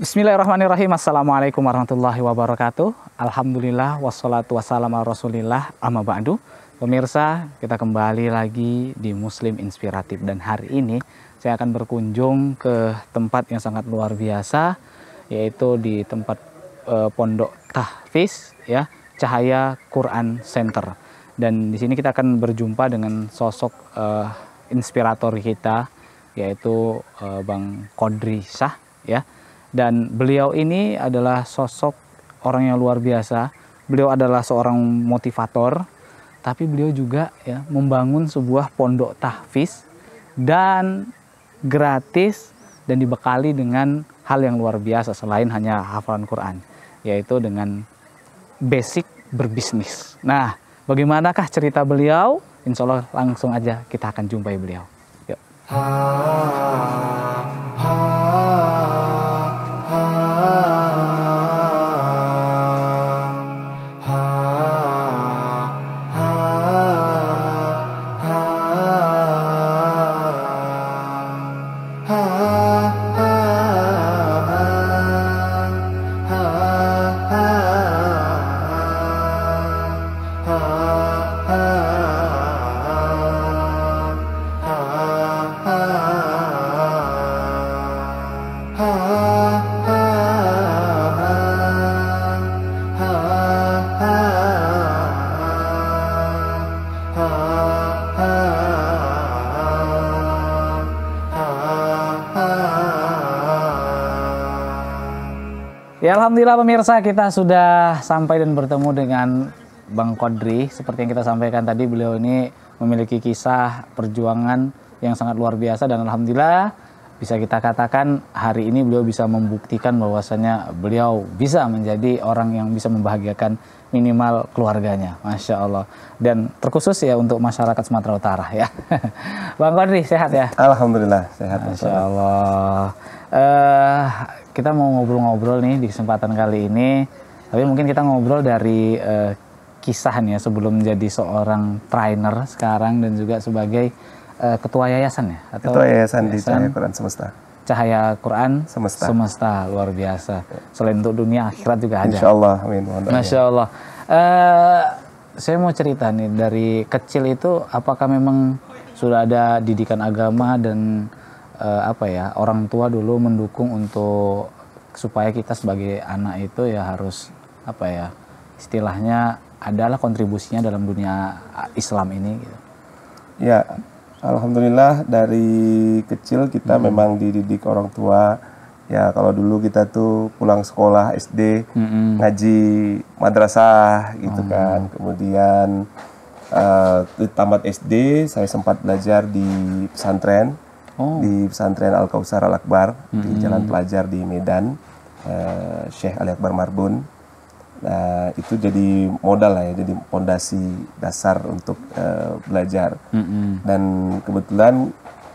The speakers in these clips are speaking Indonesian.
Bismillahirrahmanirrahim. Assalamualaikum warahmatullahi wabarakatuh. Alhamdulillah wassalatu wassalamu ala rasulillah amma ba'du. Pemirsa, kita kembali lagi di Muslim Inspiratif, dan hari ini saya akan berkunjung ke tempat yang sangat luar biasa, yaitu di tempat Pondok Tahfiz ya, Cahaya Quran Center. Dan di sini kita akan berjumpa dengan sosok inspirator kita, yaitu Bang Qodri Shah ya. Dan beliau ini adalah sosok orang yang luar biasa. Beliau adalah seorang motivator, tapi beliau juga ya membangun sebuah pondok tahfiz dan gratis dan dibekali dengan hal yang luar biasa selain hanya hafalan Quran, yaitu dengan basic berbisnis. Nah, bagaimanakah cerita beliau? Insya Allah langsung aja kita akan jumpai beliau. Yuk. Ya, alhamdulillah pemirsa, kita sudah sampai dan bertemu dengan Bang Qodri. Seperti yang kita sampaikan tadi, beliau ini memiliki kisah perjuangan yang sangat luar biasa, dan alhamdulillah bisa kita katakan hari ini beliau bisa membuktikan bahwasanya beliau bisa menjadi orang yang bisa membahagiakan minimal keluarganya. Masya Allah. Dan terkhusus ya untuk masyarakat Sumatera Utara ya. Bang Qodri, sehat ya? Alhamdulillah sehat. Masya Allah. Kita mau ngobrol-ngobrol nih di kesempatan kali ini, tapi mungkin kita ngobrol dari kisahnya sebelum menjadi seorang trainer sekarang dan juga sebagai ketua yayasan ya, atau ketua yayasan di Cahaya Quran Semesta. Cahaya Quran Semesta luar biasa. Selain untuk dunia, akhirat juga ada. Insya Allah, amin. Masya Allah. Saya mau cerita nih, dari kecil itu apakah memang sudah ada didikan agama dan orang tua dulu mendukung untuk supaya kita sebagai anak itu ya harus istilahnya adalah kontribusinya dalam dunia Islam ini gitu. Ya, alhamdulillah dari kecil kita memang dididik orang tua. Ya, kalau dulu kita tuh pulang sekolah SD ngaji madrasah gitu kan. Kemudian tamat SD saya sempat belajar di pesantren. Di pesantren Al-Kausar Al-Akbar di Jalan Pelajar di Medan, Syekh Ali Akbar Marbun. Nah, itu jadi modal lah ya, jadi fondasi dasar untuk belajar. Dan kebetulan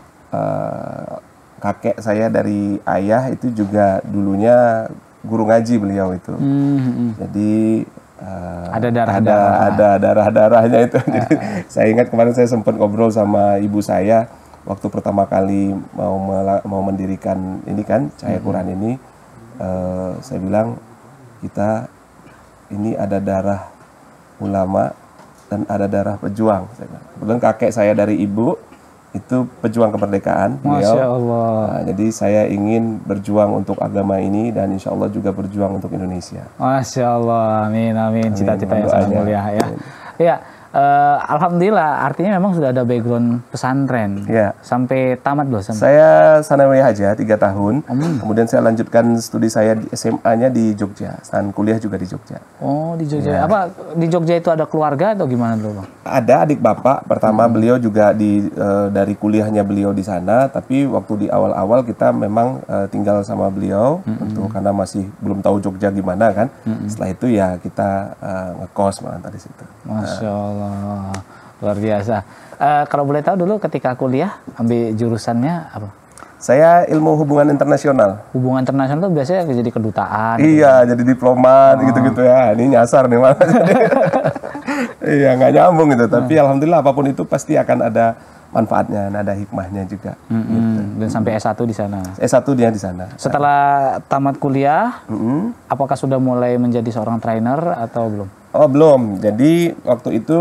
kakek saya dari ayah itu juga dulunya guru ngaji beliau itu. Jadi ada darah-darahnya itu. Jadi saya ingat kemarin saya sempat ngobrol sama ibu saya waktu pertama kali mau mendirikan ini kan Cahaya Quran ini, saya bilang kita ini ada darah ulama dan ada darah pejuang. Kebetulan kakek saya dari ibu itu pejuang kemerdekaan beliau. Masya Allah. Nah, jadi saya ingin berjuang untuk agama ini dan insya Allah juga berjuang untuk Indonesia. Masya Allah, amin amin. Cita-cita yang sangat mulia ya. Ya. Alhamdulillah, artinya memang sudah ada background pesantren. Ya. Sampai tamat loh. Saya sanawiyah aja 3 tahun. Kemudian saya lanjutkan studi saya di SMA-nya di Jogja. Dan kuliah juga di Jogja. Oh, di Jogja. Ya. Apa di Jogja itu ada keluarga atau gimana dulu, Bang? Ada adik bapak. Pertama beliau juga dari kuliahnya beliau di sana. Tapi waktu di awal-awal kita memang tinggal sama beliau karena masih belum tahu Jogja gimana kan. Setelah itu ya kita ngekos malah di situ. Masya Allah. Luar biasa. Kalau boleh tahu dulu ketika kuliah ambil jurusannya apa? Saya ilmu hubungan internasional. Hubungan internasional itu biasanya jadi kedutaan. Iya, gitu. Jadi diplomat gitu-gitu ya. Ini nyasar nih malah. Iya, nggak nyambung gitu. Tapi alhamdulillah apapun itu pasti akan ada manfaatnya, ada hikmahnya juga. Gitu. Dan sampai S1 di sana. S1 dia di sana. Setelah tamat kuliah, apakah sudah mulai menjadi seorang trainer atau belum? Oh belum. Jadi waktu itu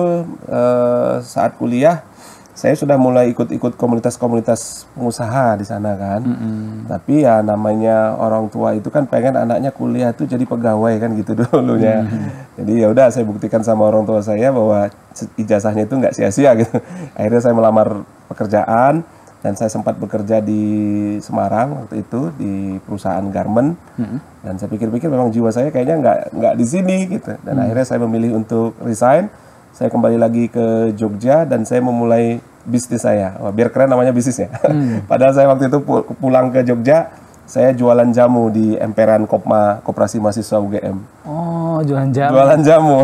saat kuliah saya sudah mulai ikut-ikut komunitas-komunitas pengusaha di sana kan. Tapi ya namanya orang tua itu kan pengen anaknya kuliah itu jadi pegawai kan gitu dulunya. Jadi ya udah saya buktikan sama orang tua saya bahwa ijazahnya itu nggak sia-sia gitu. Akhirnya saya melamar pekerjaan dan saya sempat bekerja di Semarang waktu itu di perusahaan garment. Dan saya pikir-pikir memang jiwa saya kayaknya nggak di sini gitu. Dan akhirnya saya memilih untuk resign. Saya kembali lagi ke Jogja dan saya memulai bisnis saya. Wah, biar keren namanya bisnisnya. Padahal saya waktu itu pulang ke Jogja, saya jualan jamu di emperan Kopma, Koperasi Mahasiswa UGM. Oh, jualan jamu. Jualan jamu.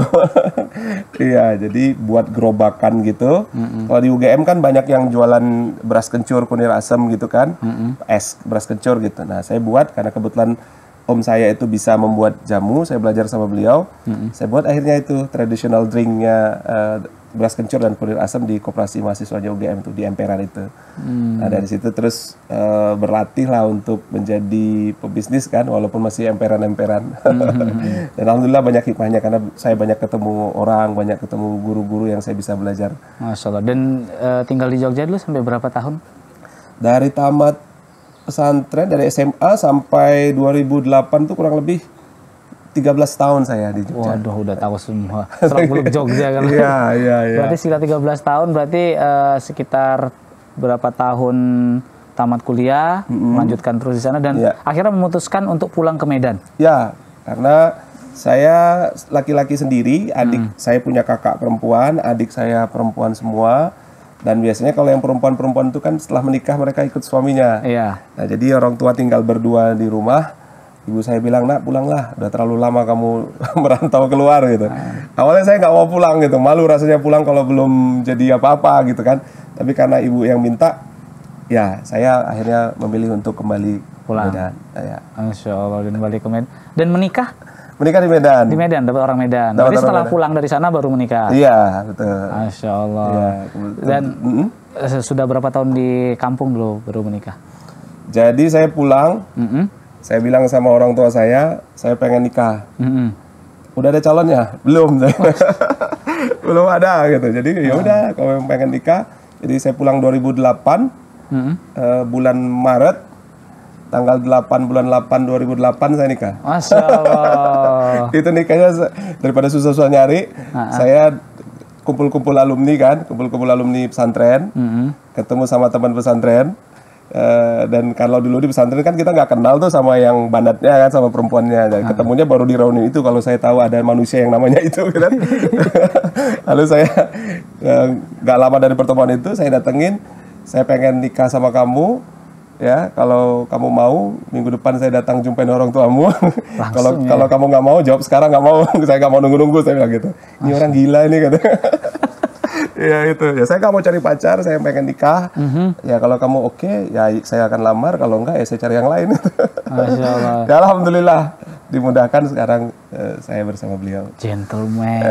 Iya, jadi buat gerobakan gitu. Kalau di UGM kan banyak yang jualan beras kencur, kunir asam gitu kan. Es beras kencur gitu. Nah, saya buat karena kebetulan om saya itu bisa membuat jamu, saya belajar sama beliau. Saya buat akhirnya itu traditional drinknya beras kencur dan kunir asam di Koperasi Mahasiswa UGM itu di emperan itu. Nah dari situ terus berlatih lah untuk menjadi pebisnis kan, walaupun masih emperan-emperan. Dan alhamdulillah banyak hikmahnya karena saya banyak ketemu orang, banyak ketemu guru-guru yang saya bisa belajar. Masya Allah. Dan tinggal di Jogja dulu sampai berapa tahun? Dari tamat pesantren dari SMA sampai 2008 tuh kurang lebih 13 tahun saya di Jogja. Waduh, udah tahu semua. Seluk-beluk Jogja kan. Iya. Berarti sekitar 13 tahun, berarti sekitar berapa tahun tamat kuliah, melanjutkan terus di sana dan akhirnya memutuskan untuk pulang ke Medan. Ya, karena saya laki-laki sendiri, adik saya punya kakak perempuan, adik saya perempuan semua. Dan biasanya kalau yang perempuan-perempuan itu kan setelah menikah mereka ikut suaminya. Iya. Nah jadi orang tua tinggal berdua di rumah. Ibu saya bilang, nak pulanglah, udah terlalu lama kamu merantau keluar gitu. Awalnya saya nggak mau pulang gitu, malu rasanya pulang kalau belum jadi apa-apa gitu kan. Tapi karena ibu yang minta, ya saya akhirnya memilih untuk kembali pulang. Medan. Ya. Masya Allah, dan kembali ke Medan. Dan menikah? Menikah di Medan. Di Medan, dapat orang Medan. Berarti setelah pulang dari sana baru menikah? Iya, betul. Masya Allah. Ya, dan sudah berapa tahun di kampung dulu baru menikah? Jadi saya pulang, saya bilang sama orang tua saya pengen nikah. Udah ada calonnya? Belum. Belum ada gitu. Jadi ya udah, kalau pengen nikah. Jadi saya pulang 2008, bulan Maret. Tanggal 8 bulan 8 2008 saya nikah. Masya Allah. Itu nikahnya daripada susah-susah nyari, saya kumpul-kumpul alumni kan, kumpul-kumpul alumni pesantren, ketemu sama teman pesantren. Dan kalau dulu di pesantren kan kita nggak kenal tuh sama yang bandatnya kan, sama perempuannya. Dan ketemunya baru di reuni itu kalau saya tahu ada manusia yang namanya itu kan. Lalu saya nggak lama dari pertemuan itu saya datengin, saya pengen nikah sama kamu. Ya, kalau kamu mau, minggu depan saya datang jumpain orang tuamu. Kalau kamu nggak mau, jawab sekarang nggak mau. Saya nggak mau nunggu-nunggu, saya bilang gitu. Ini orang gila ini kata. Ya itu, ya saya nggak mau cari pacar, saya pengen nikah. Ya kalau kamu oke, ya saya akan lamar. Kalau enggak, ya saya cari yang lain. Masya Allah. Ya alhamdulillah dimudahkan sekarang saya bersama beliau. Gentleman.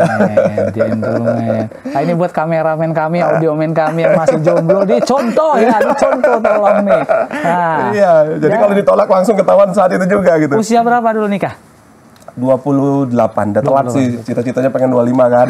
Nah, ini buat kameramen kami, audiomen kami yang masih jomblo, ini contoh ya, ini contoh tolong nih. Nah, iya, jadi kalau ditolak langsung ketahuan saat itu juga gitu. Usia berapa dulu nikah? 28, udah telat sih, cita-citanya pengen 25 kan.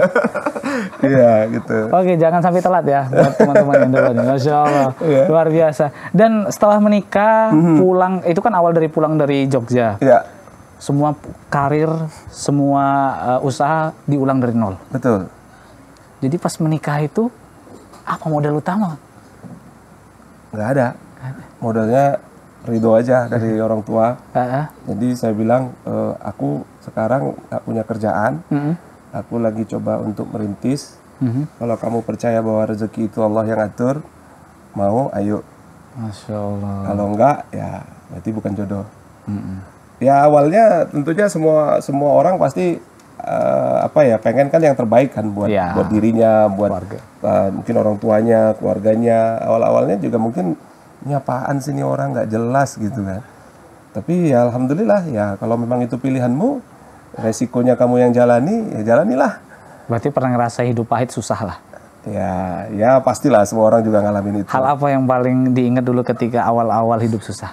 Iya gitu. Oke, jangan sampai telat ya buat teman-teman yang dulu nih. Masya Allah, luar biasa. Dan setelah menikah, pulang, itu kan awal dari pulang dari Jogja. Iya. Semua karir, semua usaha diulang dari nol. Betul. Jadi pas menikah itu, apa modal utama? Nggak ada. Modalnya ridho aja dari orang tua. Jadi saya bilang, aku sekarang nggak punya kerjaan. Aku lagi coba untuk merintis. Kalau kamu percaya bahwa rezeki itu Allah yang atur, mau, ayo. Masya Allah. Kalau enggak, ya berarti bukan jodoh. Ya awalnya tentunya semua orang pasti pengen kan yang terbaik kan buat dirinya, buat mungkin orang tuanya, keluarganya. Awal-awalnya juga mungkin ini apaan sih ini orang nggak jelas gitu kan. Tapi ya alhamdulillah ya kalau memang itu pilihanmu, resikonya kamu yang jalani, ya jalanilah. Berarti pernah ngerasa hidup pahit susah lah. Ya pastilah semua orang juga ngalamin itu. Hal apa yang paling diingat dulu ketika awal-awal hidup susah?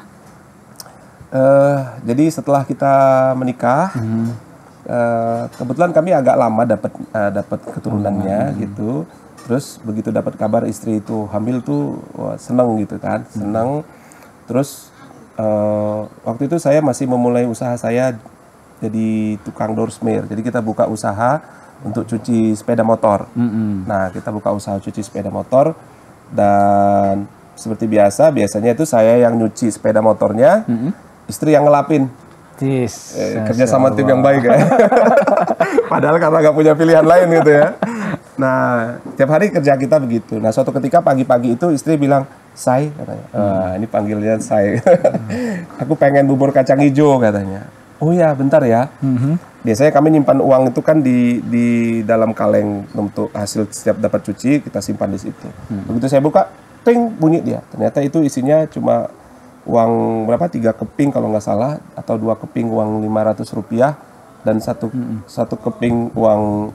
Jadi setelah kita menikah, kebetulan kami agak lama dapat keturunannya gitu. Terus begitu dapat kabar istri itu hamil tuh, wah, seneng gitu kan, seneng. Terus waktu itu saya masih memulai usaha saya jadi tukang door smear. Jadi kita buka usaha untuk cuci sepeda motor. Nah, kita buka usaha cuci sepeda motor, dan seperti biasanya itu saya yang nyuci sepeda motornya, istri yang ngelapin. Kerja sama tim yang baik ya. Padahal karena nggak punya pilihan lain gitu ya. Nah, tiap hari kerja kita begitu. Nah, suatu ketika pagi-pagi itu istri bilang, "Say," katanya. Ini panggilnya Say. "Aku pengen bubur kacang hijau," katanya. "Oh ya, bentar ya." Biasanya kami nyimpan uang itu kan di dalam kaleng untuk hasil setiap dapat cuci, kita simpan di situ. Begitu saya buka, ting, bunyi dia. Ternyata itu isinya cuma uang berapa? 3 keping kalau nggak salah, atau 2 keping uang Rp500 dan satu keping uang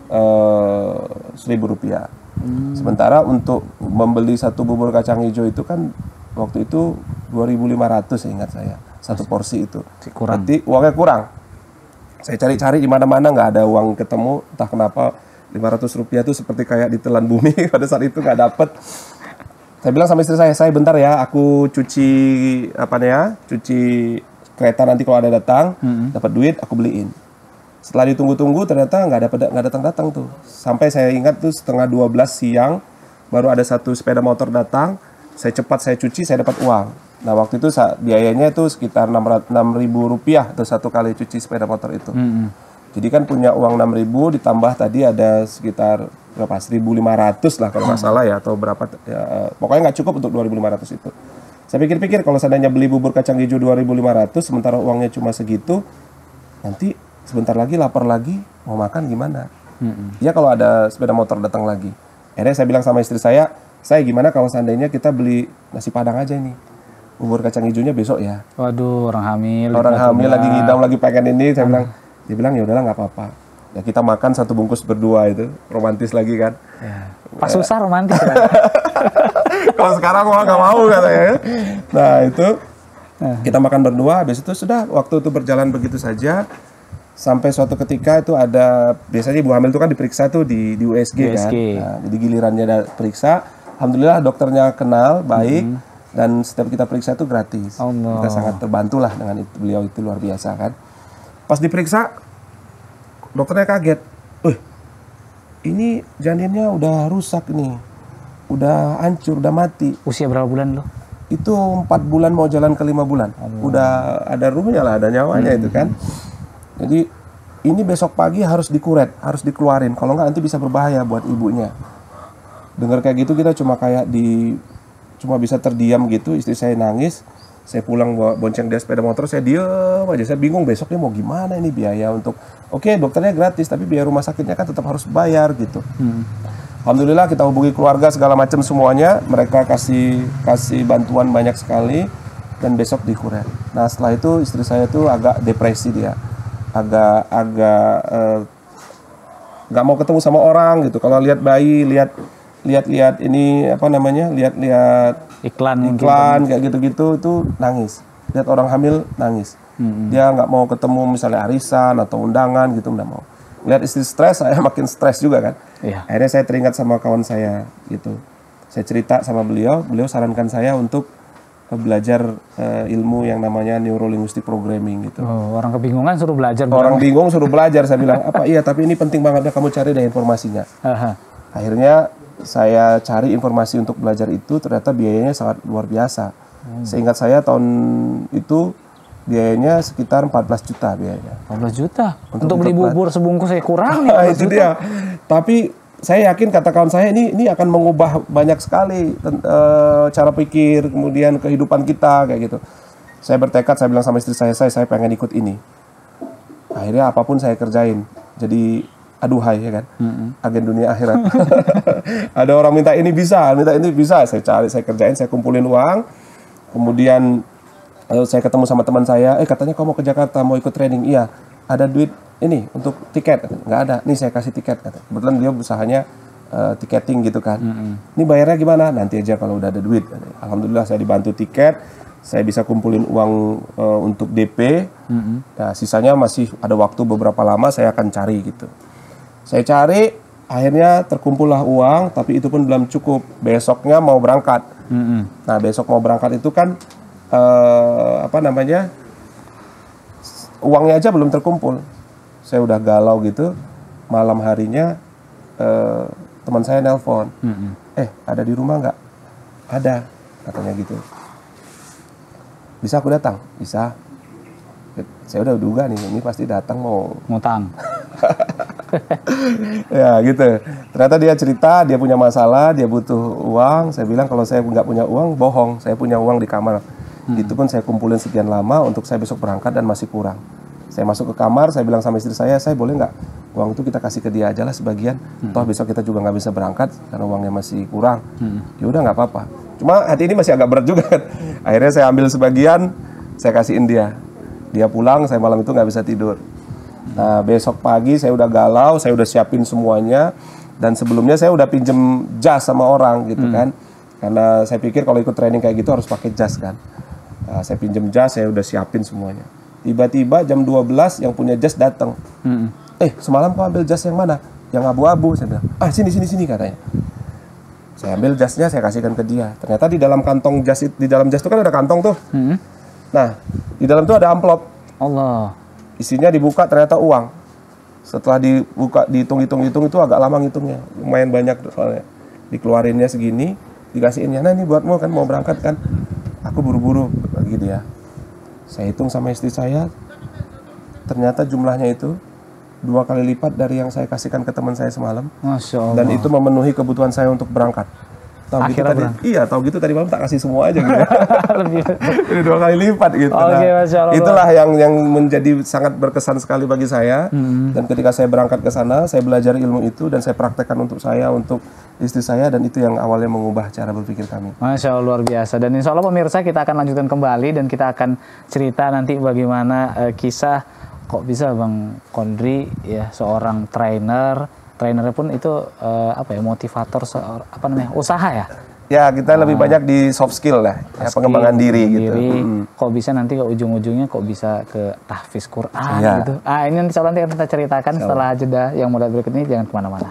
Rp1.000. Sementara untuk membeli satu bubur kacang hijau itu kan waktu itu 2.500, saya ingat saya, satu porsi itu. Berarti uangnya kurang. Saya cari-cari di mana-mana nggak ada uang ketemu, entah kenapa Rp500 itu seperti kayak ditelan bumi. Pada saat itu nggak dapet. Saya bilang sama istri saya bentar ya, aku cuci cuci kereta, nanti kalau ada datang, dapat duit aku beliin. Setelah ditunggu-tunggu ternyata nggak datang tuh. Sampai saya ingat tuh setengah 12 siang baru ada satu sepeda motor datang. Saya cuci, saya dapat uang. Nah, waktu itu biayanya itu sekitar Rp6.000 tuh satu kali cuci sepeda motor itu. Jadi kan punya uang 6.000 ditambah tadi ada sekitar berapa? 1.500 lah kalau nggak salah ya, atau berapa ya, pokoknya nggak cukup untuk 2.500 itu. Saya pikir-pikir kalau seandainya beli bubur kacang hijau 2.500 sementara uangnya cuma segitu, nanti sebentar lagi lapar lagi, mau makan gimana? Ya kalau ada sepeda motor datang lagi. Akhirnya saya bilang sama istri saya gimana kalau seandainya kita beli nasi padang aja ini, bubur kacang hijaunya besok ya. Waduh, orang hamil lagi ngidam, lagi pengen ini. Dia bilang ya udahlah nggak apa-apa. Ya kita makan satu bungkus berdua, itu romantis lagi kan. Ya. Pas susah romantis kan. Kalau sekarang gua nggak mau katanya. Nah itu kita makan berdua. Habis itu sudah, waktu itu berjalan begitu saja. Sampai suatu ketika itu ada, biasanya ibu hamil itu kan diperiksa tuh di USG kan. Nah, jadi gilirannya periksa, alhamdulillah dokternya kenal baik, dan setiap kita periksa itu gratis. Kita sangat terbantu lah dengan itu, beliau itu luar biasa kan. Pas diperiksa, dokternya kaget, ini janinnya udah rusak nih, udah hancur, udah mati. Usia berapa bulan lo? Itu 4 bulan mau jalan ke 5 bulan. Udah ada ruhnya lah, ada nyawanya itu kan. Jadi ini besok pagi harus dikuret, harus dikeluarin. Kalau nggak nanti bisa berbahaya buat ibunya. Dengar kayak gitu kita cuma cuma bisa terdiam gitu. Istri saya nangis. Saya pulang bonceng dia sepeda motor, saya diem aja. Saya bingung besoknya mau gimana ini biaya untuk. Oke, dokternya gratis, tapi biaya rumah sakitnya kan tetap harus bayar gitu. Alhamdulillah kita hubungi keluarga segala macam semuanya. Mereka kasih bantuan banyak sekali, dan besok dikuret. Nah setelah itu istri saya tuh agak depresi dia. Agak nggak mau ketemu sama orang gitu. Kalau lihat bayi, lihat ini lihat iklan kayak gitu itu nangis. Lihat orang hamil nangis. Dia nggak mau ketemu misalnya arisan atau undangan gitu, nggak mau. Lihat istri stres, saya makin stres juga kan. Akhirnya saya teringat sama kawan saya gitu. Saya cerita sama beliau sarankan saya untuk belajar ilmu yang namanya Neuro-Linguistic Programming gitu. Orang kebingungan suruh belajar. Orang bingung suruh belajar. Saya bilang, apa iya, tapi ini penting banget ya, kamu cari deh informasinya. Akhirnya saya cari informasi untuk belajar itu, ternyata biayanya sangat luar biasa. Seingat saya tahun itu biayanya sekitar 14 juta biayanya. 14 juta? Untuk beli bubur sebungkus saya kurang nih. Itu dia. Tapi saya yakin, kata kawan saya, ini akan mengubah banyak sekali cara pikir, kemudian kehidupan kita kayak gitu. Saya bertekad, saya bilang sama istri saya pengen ikut ini. Akhirnya apapun saya kerjain. Jadi aduhai ya kan, agen dunia akhirat. Ada orang minta ini bisa, saya cari, saya kerjain, saya kumpulin uang. Kemudian saya ketemu sama teman saya, katanya kamu mau ke Jakarta, mau ikut training. Iya, ada duit ini untuk tiket? Nggak ada, nih saya kasih tiket. Kebetulan beliau usahanya tiketing gitu kan. Ini bayarnya gimana? Nanti aja kalau udah ada duit. Alhamdulillah saya dibantu tiket, saya bisa kumpulin uang untuk DP. Nah, sisanya masih ada waktu beberapa lama saya akan cari gitu. Saya cari, akhirnya terkumpullah uang, tapi itu pun belum cukup. Besoknya mau berangkat. Nah, besok mau berangkat itu kan uangnya aja belum terkumpul. Saya udah galau gitu. Malam harinya teman saya nelpon, ada di rumah nggak? Ada, katanya gitu. Bisa aku datang? Bisa. Saya udah duga nih, ini pasti datang mau ngutang. Ya gitu. Ternyata dia cerita, dia punya masalah, dia butuh uang. Saya bilang kalau saya nggak punya uang, bohong. Saya punya uang di kamar. Itu pun saya kumpulin sekian lama untuk saya besok berangkat dan masih kurang. Saya masuk ke kamar, saya bilang sama istri saya boleh nggak uang itu kita kasih ke dia aja lah sebagian. Toh besok kita juga nggak bisa berangkat karena uangnya masih kurang. Ya udah nggak apa-apa. Cuma hati ini masih agak berat juga kan. Akhirnya saya ambil sebagian, saya kasihin dia. Dia pulang, saya malam itu nggak bisa tidur. Nah besok pagi saya udah galau, saya udah siapin semuanya. Dan sebelumnya saya udah pinjem jas sama orang gitu kan. Karena saya pikir kalau ikut training kayak gitu harus pakai jas kan. Nah, saya pinjem jas, saya udah siapin semuanya. Tiba-tiba jam 12 yang punya jas datang. Semalam kau ambil jas yang mana? Yang abu-abu. Saya bilang, sini katanya. Saya ambil jasnya, saya kasihkan ke dia. Ternyata di dalam kantong jas, di dalam jas itu kan ada kantong tuh. Nah, di dalam itu ada amplop. Allah. Isinya dibuka ternyata uang. Setelah dibuka, dihitung itu agak lama ngitungnya. Lumayan banyak soalnya. Dikeluarinnya segini, dikasihinnya. Nah ini buatmu kan, mau berangkat kan. Aku buru-buru bagi dia. Saya hitung sama istri saya, ternyata jumlahnya itu 2 kali lipat dari yang saya kasihkan ke teman saya semalam. Masya Allah. Dan itu memenuhi kebutuhan saya untuk berangkat. Tahu gitu tadi malam tak kasih semua aja gitu. Ini 2 kali lipat gitu. Masya Allah. Itulah yang menjadi sangat berkesan sekali bagi saya. Dan ketika saya berangkat ke sana, saya belajar ilmu itu dan saya praktekkan untuk saya, untuk istri saya, dan itu yang awalnya mengubah cara berpikir kami. Masya Allah, luar biasa. Dan insya Allah pemirsa kita akan lanjutkan kembali dan kita akan cerita nanti bagaimana kisah kok bisa Bang Qadri ya seorang trainernya pun itu motivator usaha ya. Ya kita lebih banyak di soft skill lah, pengembangan diri gitu. Kok bisa nanti ke ujung-ujungnya kok bisa ke tahfiz Quran gitu. Ini nanti akan kita ceritakan setelah jeda yang mulai berikut ini, jangan kemana-mana.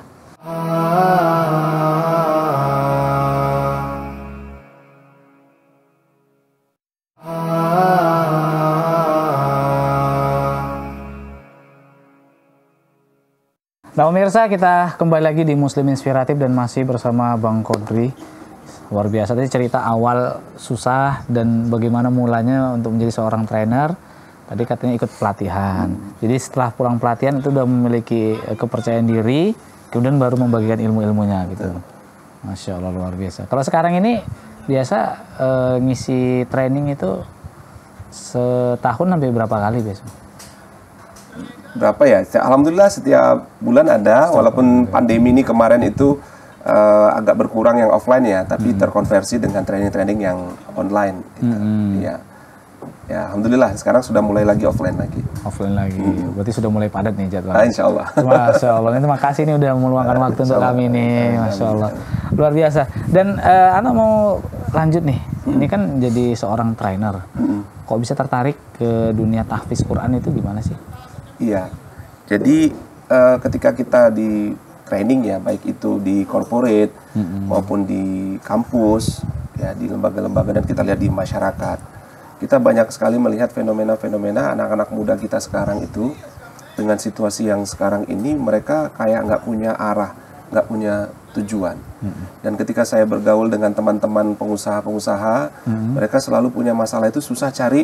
Nah pemirsa, kita kembali lagi di Muslim Inspiratif dan masih bersama Bang Qadri. Luar biasa tadi cerita awal susah dan bagaimana mulanya untuk menjadi seorang trainer. Tadi katanya ikut pelatihan. Jadi setelah pulang pelatihan itu udah memiliki kepercayaan diri, kemudian baru membagikan ilmu-ilmunya gitu. Masya Allah, luar biasa. Kalau sekarang ini biasa ngisi training itu setahun sampai berapa kali biasa? Berapa ya? Alhamdulillah setiap bulan ada, walaupun pandemi ini kemarin itu agak berkurang yang offline ya, tapi terkonversi dengan training-training yang online. Gitu. Ya, alhamdulillah sekarang sudah mulai lagi offline lagi. Offline lagi, berarti sudah mulai padat nih jadwal. Insya Allah. Masya Allah, terima kasih nih udah meluangkan waktu untuk kami nih, Masya Allah. Luar biasa. Dan Ana mau lanjut nih, ini kan jadi seorang trainer. Kok bisa tertarik ke dunia tahfiz Quran itu gimana sih? Iya, jadi ketika kita di training ya, baik itu di corporate maupun di kampus, ya di lembaga-lembaga, dan kita lihat di masyarakat, kita banyak sekali melihat fenomena-fenomena anak-anak muda kita sekarang itu dengan situasi yang sekarang ini, mereka kayak nggak punya arah, nggak punya tujuan. Dan ketika saya bergaul dengan teman-teman pengusaha-pengusaha, mereka selalu punya masalah itu susah cari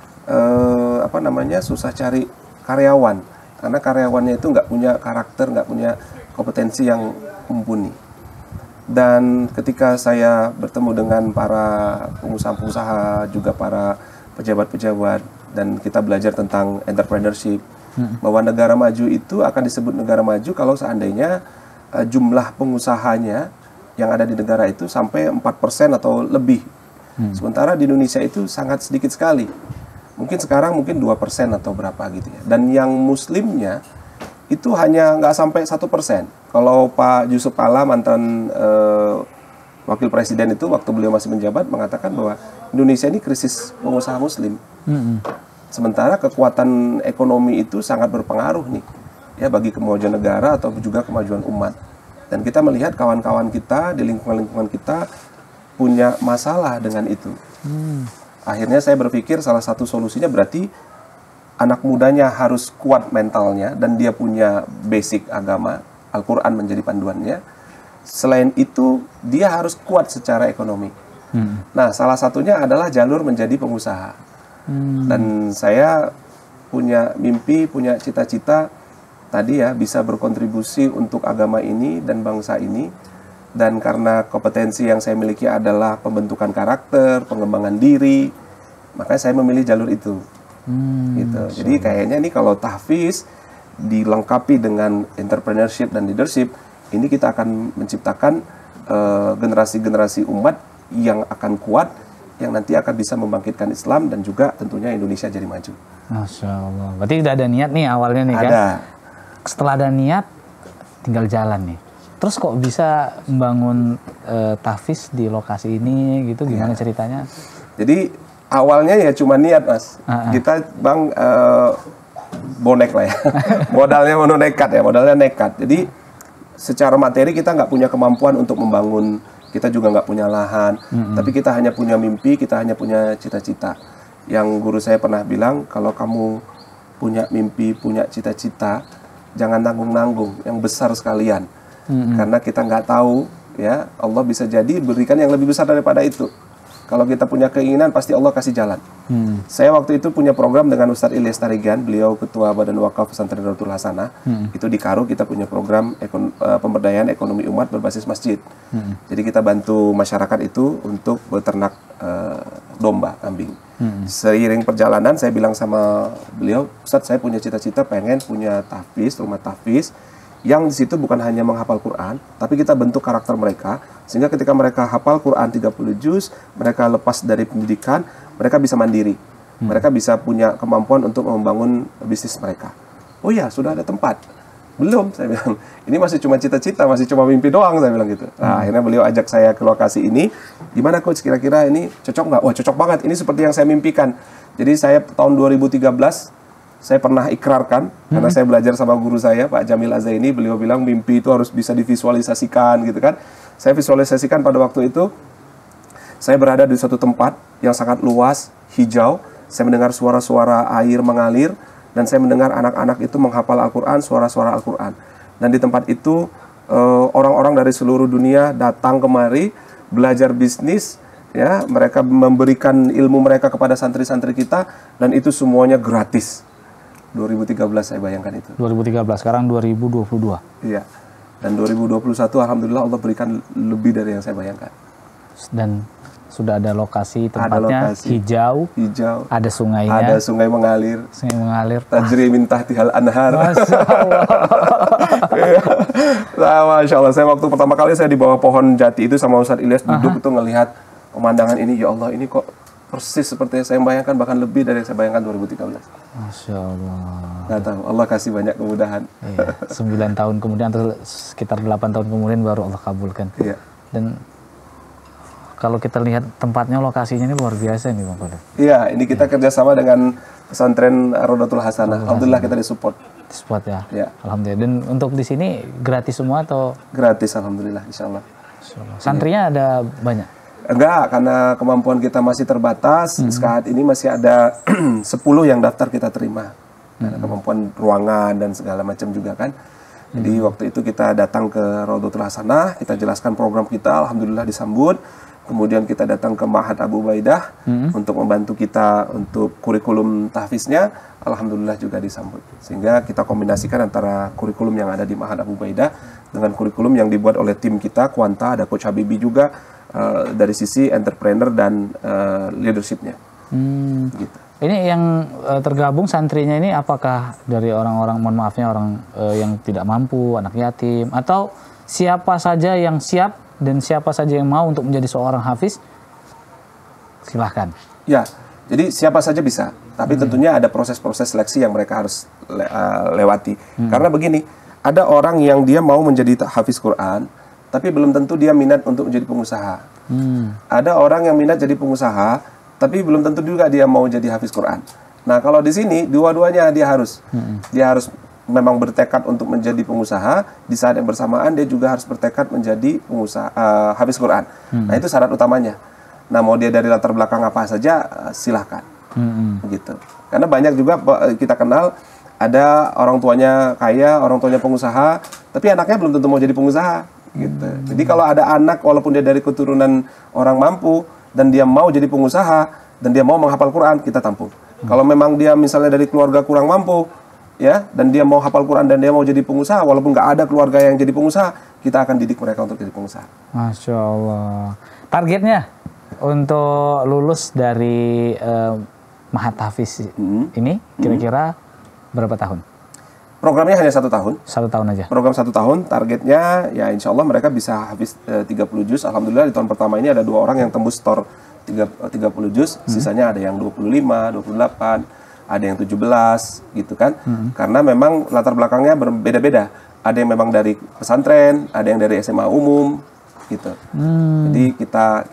susah cari karyawan, karena karyawannya itu nggak punya karakter, nggak punya kompetensi yang mumpuni. Dan ketika saya bertemu dengan para pengusaha-pengusaha, juga para pejabat-pejabat, dan kita belajar tentang entrepreneurship, bahwa negara maju itu akan disebut negara maju kalau seandainya jumlah pengusahanya yang ada di negara itu sampai 4% atau lebih. Sementara di Indonesia itu sangat sedikit sekali. Mungkin sekarang mungkin 2% atau berapa gitu ya. Dan yang muslimnya itu hanya nggak sampai 1%. Kalau Pak Yusuf Kalla, mantan wakil presiden itu waktu beliau masih menjabat mengatakan bahwa Indonesia ini krisis pengusaha muslim. Sementara kekuatan ekonomi itu sangat berpengaruh nih ya bagi kemajuan negara atau juga kemajuan umat. Dan kita melihat kawan-kawan kita di lingkungan-lingkungan kita punya masalah dengan itu. Akhirnya saya berpikir salah satu solusinya berarti anak mudanya harus kuat mentalnya dan dia punya basic agama, Al-Quran menjadi panduannya. Selain itu, dia harus kuat secara ekonomi. Nah, salah satunya adalah jalur menjadi pengusaha. Dan saya punya mimpi, punya cita-cita tadi ya, bisa berkontribusi untuk agama ini dan bangsa ini. Dan karena kompetensi yang saya miliki adalah pembentukan karakter, pengembangan diri, makanya saya memilih jalur itu. Gitu. Jadi kayaknya nih kalau tahfiz dilengkapi dengan entrepreneurship dan leadership, ini kita akan menciptakan generasi-generasi umat yang akan kuat, yang nanti akan bisa membangkitkan Islam dan juga tentunya Indonesia jadi maju. Masya Allah. Berarti udah ada niat nih awalnya nih kan? Ada. Setelah ada niat, tinggal jalan nih. Terus kok bisa membangun tahfiz di lokasi ini gitu? Gimana ceritanya? Jadi awalnya ya cuma niat, Mas. Kita Bang bonek lah ya. Modalnya nekat ya, modalnya nekat. Jadi secara materi kita nggak punya kemampuan untuk membangun, kita juga nggak punya lahan, tapi kita hanya punya mimpi, kita hanya punya cita-cita. Yang guru saya pernah bilang, kalau kamu punya mimpi, punya cita-cita, jangan nanggung-nanggung, yang besar sekalian. Karena kita nggak tahu, ya Allah bisa jadi berikan yang lebih besar daripada itu. Kalau kita punya keinginan, pasti Allah kasih jalan. Saya waktu itu punya program dengan Ustadz Ilyas Tarigan, beliau Ketua Badan Wakaf Pesantren Rodotul Hasanah. Itu di Karo kita punya program pemberdayaan ekonomi umat berbasis masjid. Jadi kita bantu masyarakat itu untuk beternak domba, kambing. Seiring perjalanan saya bilang sama beliau, Ustadz saya punya cita-cita pengen punya tahfiz, rumah tahfiz, yang di situ bukan hanya menghafal Quran, tapi kita bentuk karakter mereka, sehingga ketika mereka hafal Quran 30 juz, mereka lepas dari pendidikan, mereka bisa mandiri. Mereka bisa punya kemampuan untuk membangun bisnis mereka. Oh ya, sudah ada tempat. Belum, saya bilang. Ini masih cuma cita-cita, masih cuma mimpi doang, saya bilang gitu. Nah, akhirnya beliau ajak saya ke lokasi ini. Gimana coach, kira-kira ini cocok nggak? Wah, cocok banget. Ini seperti yang saya mimpikan. Jadi saya tahun 2013, saya pernah ikrarkan, karena saya belajar sama guru saya, Pak Jamil Azaini, beliau bilang mimpi itu harus bisa divisualisasikan gitu kan. Saya visualisasikan pada waktu itu, saya berada di suatu tempat yang sangat luas, hijau, saya mendengar suara-suara air mengalir, dan saya mendengar anak-anak itu menghafal Al-Quran, suara-suara Al-Quran. Dan di tempat itu, orang-orang dari seluruh dunia datang kemari, belajar bisnis, ya, mereka memberikan ilmu mereka kepada santri-santri kita, dan itu semuanya gratis. 2013 saya bayangkan itu. 2013, sekarang 2022. Iya. Dan 2021 alhamdulillah Allah berikan lebih dari yang saya bayangkan. Dan sudah ada lokasi tempatnya, hijau, ada sungainya. Ada sungai mengalir. Sungai mengalir. Tajri min tahtihal anhar. Masya Allah. Nah, Masya Allah. Saya waktu pertama kali saya di bawah pohon jati itu sama Ustadz Ilyas duduk itu ngelihat pemandangan ini, ya Allah, ini kok persis seperti yang saya bayangkan, bahkan lebih dari yang saya bayangkan 2013. Masya Allah. Nggak tahu, Allah kasih banyak kemudahan. Iya, 9 tahun kemudian atau sekitar 8 tahun kemudian baru Allah kabulkan. Iya. Dan kalau kita lihat tempatnya, lokasinya ini luar biasa nih Bang Kodok. Iya, ini kita kerjasama dengan pesantren Rodotul Hasanah. Alhamdulillah kita disupport. Support ya? Iya. Alhamdulillah. Dan untuk di sini gratis semua atau? Gratis, alhamdulillah, insya Allah. Santrinya ada banyak? Enggak, karena kemampuan kita masih terbatas. Saat ini masih ada 10 yang daftar kita terima. Karena kemampuan ruangan dan segala macam juga kan. Jadi waktu itu kita datang ke Rodotul Hasanah, kita jelaskan program kita, alhamdulillah disambut. Kemudian kita datang ke Ma'had Abu Ubaidah untuk membantu kita untuk kurikulum tahfiznya, alhamdulillah juga disambut. Sehingga kita kombinasikan antara kurikulum yang ada di Ma'had Abu Ubaidah dengan kurikulum yang dibuat oleh tim kita, Kuanta, ada Coach Habibi juga, dari sisi entrepreneur dan leadershipnya. Gitu. Ini yang tergabung santrinya ini apakah dari orang-orang, mohon maafnya, orang yang tidak mampu, anak yatim, atau siapa saja yang siap dan siapa saja yang mau untuk menjadi seorang hafiz? Silahkan. Ya, Jadi siapa saja bisa, tapi tentunya ada proses-proses seleksi yang mereka harus lewati. Karena begini, ada orang yang dia mau menjadi hafiz Quran, tapi belum tentu dia minat untuk menjadi pengusaha. Ada orang yang minat jadi pengusaha, tapi belum tentu juga dia mau jadi hafiz Quran. Nah, kalau di sini dua-duanya dia harus memang bertekad untuk menjadi pengusaha, di saat yang bersamaan dia juga harus bertekad menjadi pengusaha hafiz Quran. Nah, itu syarat utamanya. Nah, mau dia dari latar belakang apa saja silahkan, gitu. Karena banyak juga kita kenal ada orang tuanya kaya, orang tuanya pengusaha, tapi anaknya belum tentu mau jadi pengusaha, gitu. Jadi kalau ada anak walaupun dia dari keturunan orang mampu dan dia mau jadi pengusaha dan dia mau menghafal Quran, kita tampung. Kalau memang dia misalnya dari keluarga kurang mampu, ya, dan dia mau hafal Quran dan dia mau jadi pengusaha, walaupun nggak ada keluarga yang jadi pengusaha, kita akan didik mereka untuk jadi pengusaha. Masya Allah. Targetnya untuk lulus dari Mahat Hafiz ini kira-kira berapa tahun? Programnya hanya 1 tahun. 1 tahun aja. Program 1 tahun, targetnya ya insya Allah mereka bisa habis 30 juz. Alhamdulillah di tahun pertama ini ada 2 orang yang tembus store 30 juz, sisanya ada yang 25, 28, ada yang 17 gitu kan. Karena memang latar belakangnya berbeda-beda. Ada yang memang dari pesantren, ada yang dari SMA umum gitu. Jadi kita